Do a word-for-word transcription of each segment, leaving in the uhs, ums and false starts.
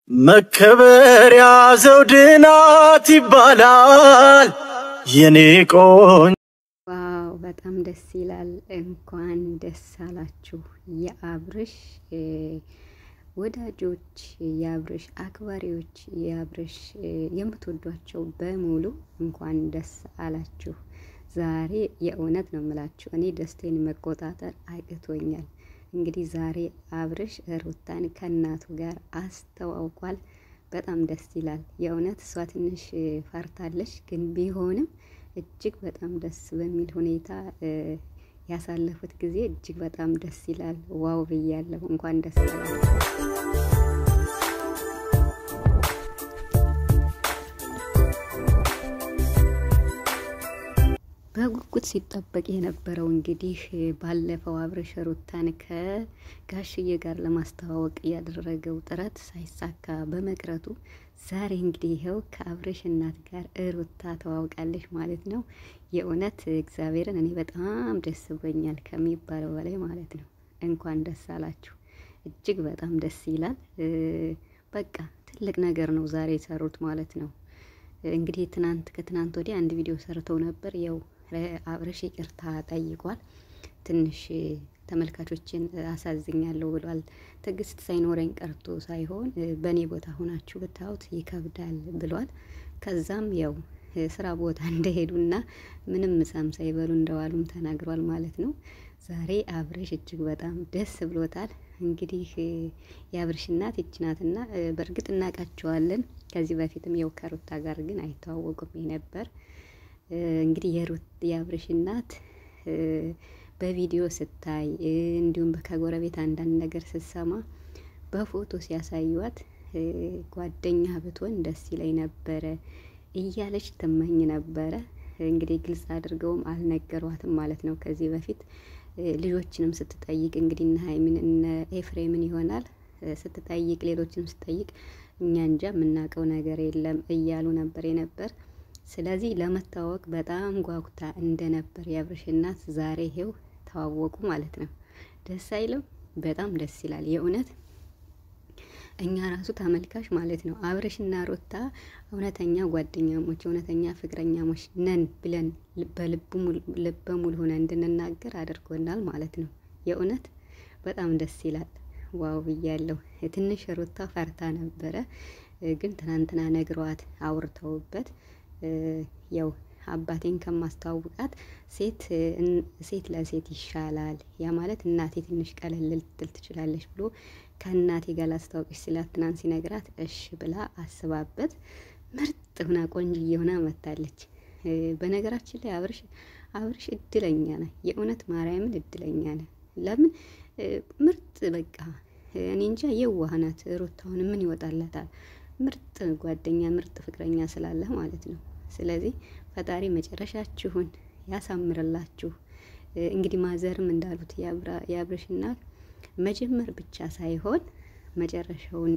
መከበሪያ ዘውድናት ይባላል የኔ ቆንጆ። ዋው በጣም ደስ ይላል። እንኳን ደስ አላችሁ የአብርሽ ወዳጆች፣ የአብርሽ አክባሪዎች፣ የአብርሽ የምትወዷቸው በሙሉ እንኳን ደስ አላችሁ። ዛሬ የእውነት ነው የምላችሁ እኔ ደስታዬን መቆጣጠር አቅቶኛል። እንግዲህ ዛሬ አብርሽ ሩታን ከናቱ ጋር አስተዋውቋል። በጣም ደስ ይላል የእውነት። እሷ ትንሽ ፈርታለች፣ ግን ቢሆንም እጅግ በጣም ደስ በሚል ሁኔታ ያሳለፉት ጊዜ እጅግ በጣም ደስ ይላል። ዋው ብያለሁ። እንኳን ደስ አላችሁ። በጉጉት ሲጠበቅ የነበረው እንግዲህ ባለፈው አብርሽ ሩታን ከጋሽዬ ጋር ለማስተዋወቅ ያደረገው ጥረት ሳይሳካ በመቅረቱ ዛሬ እንግዲህ ይሄው ከአብርሽ እናት ጋር ሩታ ተዋውቃለች ማለት ነው። የእውነት እግዚአብሔርን እኔ በጣም ደስ ብሎኛል ከሚባለው በላይ ማለት ነው። እንኳን ደስ አላችሁ። እጅግ በጣም ደስ ይላል። በቃ ትልቅ ነገር ነው ዛሬ የሰሩት ማለት ነው። እንግዲህ ትናንት ከትናንት ወዲያ አንድ ቪዲዮ ሰርተው ነበር። ያው አብርሽ ይቅርታ ጠይቋል። ትንሽ ተመልካቾችን አሳዝኛለሁ ብሏል። ትግስት ሳይኖረኝ ቀርቶ ሳይሆን በኔ ቦታ ሆናችሁ ብታዩት ይከብዳል ብሏል። ከዛም ያው ስራ ቦታ እንደሄዱና ምንም ምሳም ሳይበሉ እንደዋሉም ተናግሯል ማለት ነው። ዛሬ አብርሽ እጅግ በጣም ደስ ብሎታል። እንግዲህ የአብርሽ እናት ይችናትና በእርግጥ እናቃቸዋለን። ከዚህ በፊትም ያው ከሩታ ጋር ግን አይተዋወቁም ነበር። እንግዲህ የሩት የአብርሽ እናት በቪዲዮ ስታይ እንዲሁም ከጎረቤት አንዳንድ ነገር ስትሰማ በፎቶ ሲያሳዩት ጓደኛ ብትሆን ደስ ይለኝ ነበረ እያለች ትመኝ ነበረ። እንግዲህ ግልጽ አድርገውም አልነገሯትም ማለት ነው። ከዚህ በፊት ልጆችንም ስትጠይቅ እንግዲህ እነ ሃይሚን እነ ኤፍሬምን ይሆናል ስትጠይቅ ሌሎችንም ስትጠይቅ እኛ እንጃ የምናውቀው ነገር የለም እያሉ ነበር የነበር። ስለዚህ ለመታወቅ በጣም ጓጉታ እንደነበር የአብርሽ እናት ዛሬ ይሄው ተዋወቁ ማለት ነው። ደስ አይልም? በጣም ደስ ይላል የእውነት። እኛ ራሱ ተመልካች ማለት ነው አብርሽና ሩታ እውነተኛ ጓደኛሞች፣ እውነተኛ ፍቅረኛሞች ነን ብለን በልበ ሙሉ ሆነን እንድንናገር አድርጎናል ማለት ነው። የእውነት በጣም ደስ ይላል። ዋው ብያለሁ። ትንሽ ሩታ ፈርታ ነበረ፣ ግን ትናንትና ነግሯት አውርተውበት ያው አባቴን ከማስተዋወቃት ሴት ሴት ለሴት ይሻላል፣ ያ ማለት እናቴ ትንሽ ቀለል ልትል ትችላለች ብሎ ከእናቴ ጋር ላስተዋወቅሽ ስላት ትናንት ሲነግራት እሺ ብላ አስባበት ምርጥ ሆና ቆንጆዬ ሆና መጣለች። በነገራችን ላይ አብርሽ አብርሽ እድለኛ ነህ የእውነት ማርያምን እድለኛ ነህ። ለምን ምርጥ በቃ እኔ እንጃ የዋህ ናት ሩታውን ምን ይወጣላታል። ምርጥ ጓደኛ ምርጥ ፍቅረኛ ስላለ ማለት ነው። ስለዚህ ፈጣሪ መጨረሻችሁን ያሳምርላችሁ። እንግዲህ ማዘርም እንዳሉት የአብርሽና መጀመር ብቻ ሳይሆን መጨረሻውን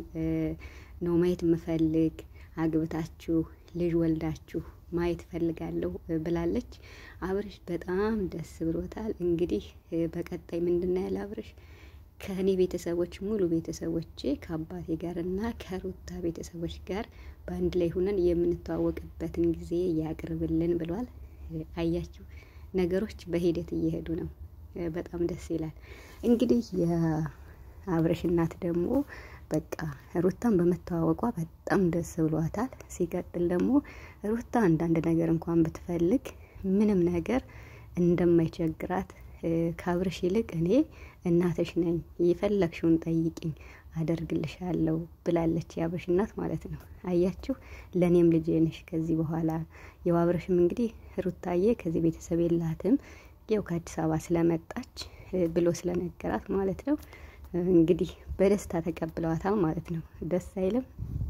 ነው ማየት መፈልግ። አግብታችሁ ልጅ ወልዳችሁ ማየት ፈልጋለሁ ብላለች። አብርሽ በጣም ደስ ብሎታል። እንግዲህ በቀጣይ ምንድነው ያለ አብርሽ ከኔ ቤተሰቦች ሙሉ ቤተሰቦቼ ከአባቴ ጋርና ከሩታ ቤተሰቦች ጋር በአንድ ላይ ሆነን የምንተዋወቅበትን ጊዜ ያቅርብልን ብሏል። አያችሁ ነገሮች በሂደት እየሄዱ ነው። በጣም ደስ ይላል። እንግዲህ የአብርሽ እናት ደግሞ በቃ ሩታን በመተዋወቋ በጣም ደስ ብሏታል። ሲቀጥል ደግሞ ሩታ አንዳንድ ነገር እንኳን ብትፈልግ ምንም ነገር እንደማይቸግራት ከአብርሽ ይልቅ እኔ እናትሽ ነኝ የፈለግሽውን ጠይቂኝ አደርግልሻለሁ ብላለች የአብርሽ እናት ማለት ነው። አያችሁ ለኔም ልጄ ነሽ ከዚህ በኋላ። ያው አብርሽም እንግዲህ ሩታዬ ከዚህ ቤተሰብ የላትም ያው ከአዲስ አበባ ስለመጣች ብሎ ስለነገራት ማለት ነው። እንግዲህ በደስታ ተቀብለዋታል ማለት ነው። ደስ አይልም?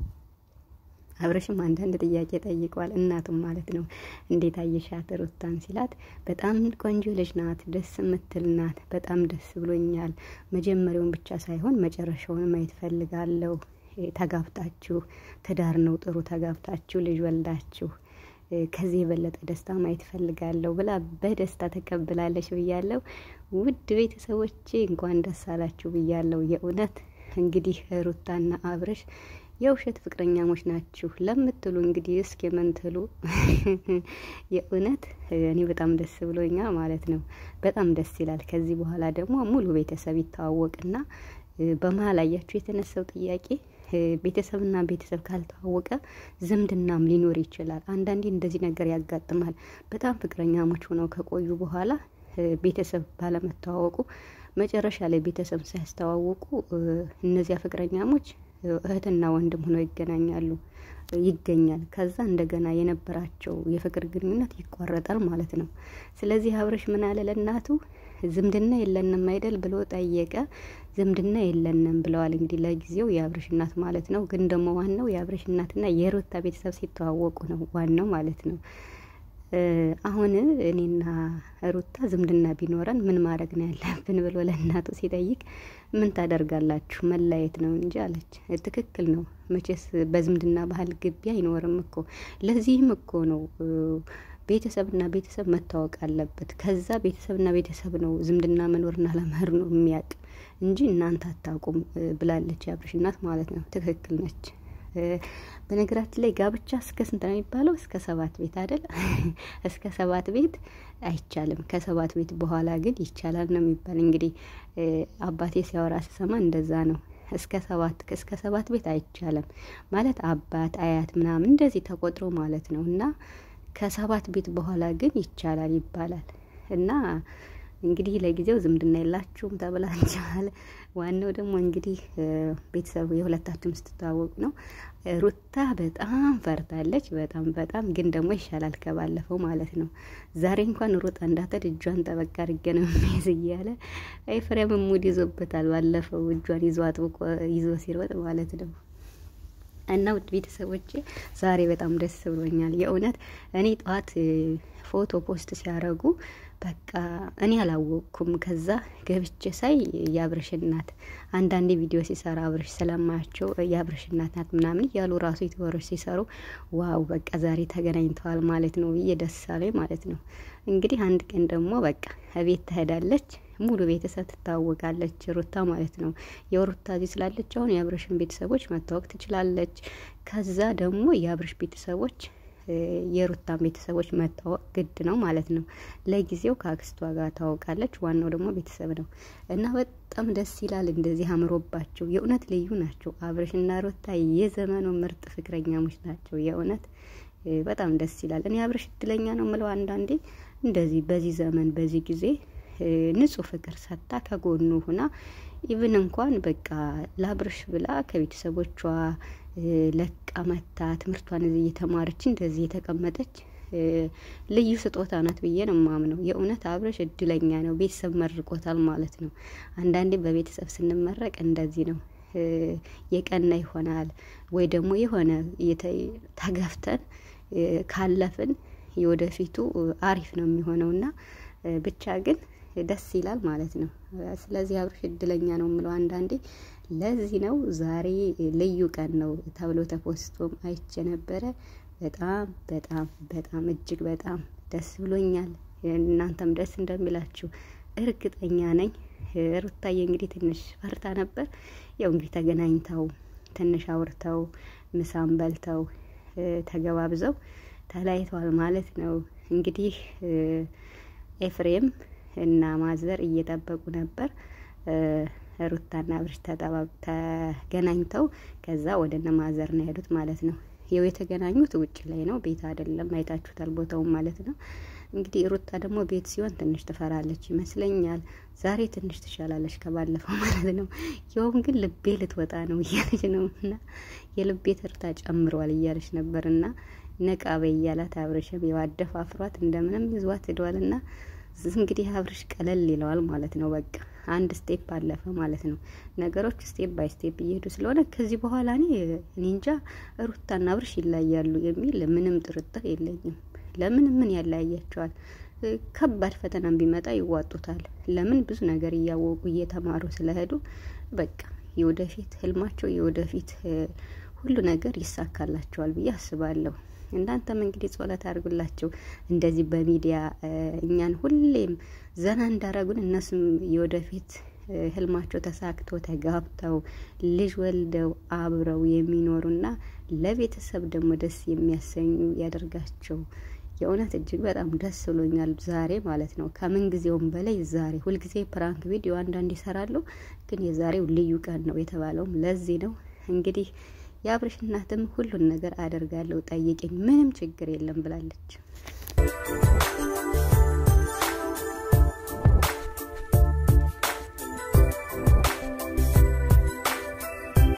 አብርሽም አንዳንድ ጥያቄ ጠይቋል እናቱም ማለት ነው። እንዴት አየሻት ሩታን ሲላት በጣም ቆንጆ ልጅ ናት፣ ደስ የምትል ናት፣ በጣም ደስ ብሎኛል። መጀመሪያውን ብቻ ሳይሆን መጨረሻውን ማየት ፈልጋለሁ። ተጋብታችሁ ትዳር ነው ጥሩ፣ ተጋብታችሁ ልጅ ወልዳችሁ ከዚህ የበለጠ ደስታ ማየት ፈልጋለሁ ብላ በደስታ ተቀብላለች ብያለሁ። ውድ ቤተሰቦቼ እንኳን ደስ አላችሁ ብያለሁ የእውነት። እንግዲህ ሩታና አብርሽ የውሸት ፍቅረኛሞች ናችሁ ለምትሉ እንግዲህ እስኪ መንተሉ የእውነት እኔ በጣም ደስ ብሎኛል ማለት ነው። በጣም ደስ ይላል። ከዚህ በኋላ ደግሞ ሙሉ ቤተሰብ ይተዋወቅና በመሃል አያችሁ የተነሳው ጥያቄ ቤተሰብና ቤተሰብ ካልተዋወቀ ዝምድናም ሊኖር ይችላል። አንዳንዴ እንደዚህ ነገር ያጋጥማል። በጣም ፍቅረኛሞች ሆነው ከቆዩ በኋላ ቤተሰብ ባለመተዋወቁ መጨረሻ ላይ ቤተሰብ ሳያስተዋውቁ እነዚያ ፍቅረኛሞች እህትና ወንድም ሆነው ይገናኛሉ ይገኛል። ከዛ እንደገና የነበራቸው የፍቅር ግንኙነት ይቋረጣል ማለት ነው። ስለዚህ አብርሽ ምን አለ ለእናቱ ዝምድና የለንም አይደል ብሎ ጠየቀ። ዝምድና የለንም ብለዋል እንግዲህ ለጊዜው የአብርሽ እናት ማለት ነው። ግን ደግሞ ዋናው የአብርሽ እናትና የሩታ ቤተሰብ ሲተዋወቁ ነው ዋናው ማለት ነው። አሁን እኔና ሩታ ዝምድና ቢኖረን ምን ማድረግ ነው ያለብን ብሎ ለእናቱ ሲጠይቅ ምን ታደርጋላችሁ መለያየት ነው እንጂ አለች። ትክክል ነው። መቼስ በዝምድና ባህል ግቢ አይኖርም እኮ። ለዚህም እኮ ነው ቤተሰብና ቤተሰብ መታወቅ አለበት። ከዛ ቤተሰብና ቤተሰብ ነው ዝምድና መኖርና ለመህር ነው የሚያውቅ እንጂ እናንተ አታውቁም ብላለች የአብርሽ እናት ማለት ነው። ትክክል ነች። በነገራችን ላይ ጋብቻ እስከ ስንት ነው የሚባለው? እስከ ሰባት ቤት አይደል? እስከ ሰባት ቤት አይቻልም። ከሰባት ቤት በኋላ ግን ይቻላል ነው የሚባል። እንግዲህ አባቴ ሲያወራ ሲሰማ እንደዛ ነው። እስከ ሰባት እስከ ሰባት ቤት አይቻልም ማለት አባት አያት ምናምን እንደዚህ ተቆጥሮ ማለት ነው። እና ከሰባት ቤት በኋላ ግን ይቻላል ይባላል። እና እንግዲህ ለጊዜው ዝምድና የላችሁም ተብላችኋል። ዋናው ደግሞ እንግዲህ ቤተሰቡ የሁለታችሁም ስትተዋወቁ ነው። ሩታ በጣም ፈርታለች። በጣም በጣም ግን ደግሞ ይሻላል ከባለፈው ማለት ነው። ዛሬ እንኳን ሩጣ እንዳትሄድ እጇን ጠበቅ አድርጌ ነው የሚይዝ እያለ ኤፍሬም ሙድ ይዞበታል። ባለፈው እጇን ይዞ አጥብቆ ይዞ ሲሮጥ ማለት ነው። እና ውድ ቤተሰቦቼ ዛሬ በጣም ደስ ብሎኛል የእውነት። እኔ ጧት ፎቶ ፖስት ሲያረጉ በቃ እኔ አላወቅኩም። ከዛ ገብቼ ሳይ የአብርሽ እናት አንዳንዴ ቪዲዮ ሲሰራ አብርሽ ስለማያቸው የአብርሽ እናት ናት ምናምን እያሉ ራሱ የተወሮች ሲሰሩ ዋው በቃ ዛሬ ተገናኝተዋል ማለት ነው ብዬ ደስ አለኝ ማለት ነው። እንግዲህ አንድ ቀን ደግሞ በቃ ቤት ትሄዳለች፣ ሙሉ ቤተሰብ ትታወቃለች ሩታ ማለት ነው። የሩታ እዚህ ስላለች አሁን የአብርሽን ቤተሰቦች መታወቅ ትችላለች። ከዛ ደግሞ የአብርሽ ቤተሰቦች የሩታን ቤተሰቦች መታወቅ ግድ ነው ማለት ነው። ለጊዜው ከአክስቷ ጋር ታወቃለች። ዋናው ደግሞ ቤተሰብ ነው እና በጣም ደስ ይላል። እንደዚህ አምሮባቸው የእውነት ልዩ ናቸው። አብርሽና ሩታ የዘመኑ ምርጥ ፍቅረኛሞች ናቸው። የእውነት በጣም ደስ ይላል። እኔ አብርሽ እድለኛ ነው የምለው አንዳንዴ እንደዚህ በዚህ ዘመን በዚህ ጊዜ ንጹህ ፍቅር ሰጣ ከጎኑ ሆና ኢቭን እንኳን በቃ ለአብርሽ ብላ ከቤተሰቦቿ ለቃ መታ ትምህርቷን እዚህ እየተማረች እንደዚህ የተቀመጠች ልዩ ስጦታ ናት ብዬ ነው የማምነው። የእውነት አብርሽ እድለኛ ነው። ቤተሰብ መርቆታል ማለት ነው። አንዳንዴ በቤተሰብ ስንመረቅ እንደዚህ ነው። የቀና ይሆናል ወይ ደግሞ የሆነ ተገፍተን ካለፍን የወደፊቱ አሪፍ ነው የሚሆነውና ብቻ ግን ደስ ይላል ማለት ነው። ስለዚህ አብርሽ እድለኛ ነው የምለው አንዳንዴ ለዚህ ነው። ዛሬ ልዩ ቀን ነው ተብሎ ተፖስቶም አይቼ ነበረ። በጣም በጣም በጣም እጅግ በጣም ደስ ብሎኛል። እናንተም ደስ እንደሚላችሁ እርግጠኛ ነኝ። ሩታዬ እንግዲህ ትንሽ ፈርታ ነበር። ያው እንግዲህ ተገናኝተው ትንሽ አውርተው ምሳም በልተው ተገባብዘው ተለያይተዋል ማለት ነው። እንግዲህ ኤፍሬም እና ማዘር እየጠበቁ ነበር። ሩታና አብርሽ ተገናኝተው ከዛ ወደነ ማዘር ነው ያሉት ማለት ነው። የው የተገናኙት ውጭ ላይ ነው፣ ቤት አይደለም። አይታችሁታል ቦታው ማለት ነው። እንግዲህ ሩታ ደግሞ ቤት ሲሆን ትንሽ ትፈራለች ይመስለኛል። ዛሬ ትንሽ ትሻላለች ከባለፈው ማለት ነው። ያውም ግን ልቤ ልትወጣ ነው እያለች ነውና የልቤ ትርታ ጨምሯል እያለች ነበርና ነቃበ እያላት አብርሽም የዋደፋፍሯት እንደምንም ይዟት ሄዷልና እንግዲህ አብርሽ ቀለል ይለዋል ማለት ነው። በቃ አንድ ስቴፕ አለፈ ማለት ነው። ነገሮች ስቴፕ ባይ ስቴፕ እየሄዱ ስለሆነ ከዚህ በኋላ እኔ እኔ እንጃ ሩታና አብርሽ ይለያያሉ የሚል ምንም ጥርጥር የለኝም። ለምን ምን ያለያያቸዋል? ከባድ ፈተናም ቢመጣ ይዋጡታል። ለምን ብዙ ነገር እያወቁ እየተማሩ ስለሄዱ በቃ የወደፊት ህልማቸው የወደፊት ሁሉ ነገር ይሳካላቸዋል ብዬ አስባለሁ። እናንተም እንግዲህ ጸሎት አድርጉላችሁ እንደዚህ በሚዲያ እኛን ሁሌም ዘና እንዳረጉን እነሱም የወደፊት ህልማቸው ተሳክቶ ተጋብተው ልጅ ወልደው አብረው የሚኖሩና ለቤተሰብ ደግሞ ደስ የሚያሰኙ ያደርጋቸው። የእውነት እጅግ በጣም ደስ ብሎኛል ዛሬ ማለት ነው። ከምን ጊዜውም በላይ ዛሬ ሁሉ ጊዜ ፕራንክ ቪዲዮ አንዳንድ ይሰራሉ፣ ግን የዛሬው ልዩ ቀን ነው የተባለውም ለዚህ ነው። እንግዲህ የአብርሽ እናትም ሁሉን ነገር አደርጋለሁ ጠይቂኝ ምንም ችግር የለም ብላለች።